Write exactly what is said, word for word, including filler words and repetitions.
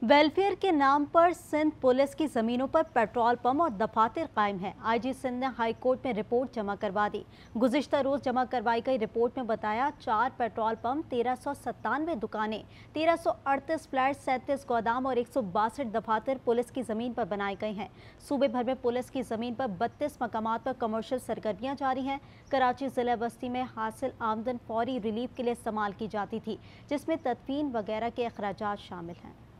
Welfare के नाम पर सिंध पुलिस की जमीनों पर पेट्रोल पंप और दफातर कायम है। आईजी सिंध ने हाई कोर्ट में रिपोर्ट जमा करवा दी। गुज़िश्ता रोज जमा करवाई गई रिपोर्ट में बताया चार पेट्रोल पंप, तेरह सौ सत्तानवे दुकानें, तेरह सौ अड़तीस फ्लैट, सैंतीस गोदाम और एक सौ बासठ दफातर पुलिस की जमीन पर बनाए गए हैं। सूबे भर में पुलिस की जमीन पर बत्तीस मकामात पर कमर्शियल सरगर्मियां जारी हैं। कराची जिला बस्ती में हासिल आमदन फौरी रिलीफ के लिए इस्तेमाल की जाती थी, जिसमें तदफीन वगैरह के अखराजात शामिल हैं।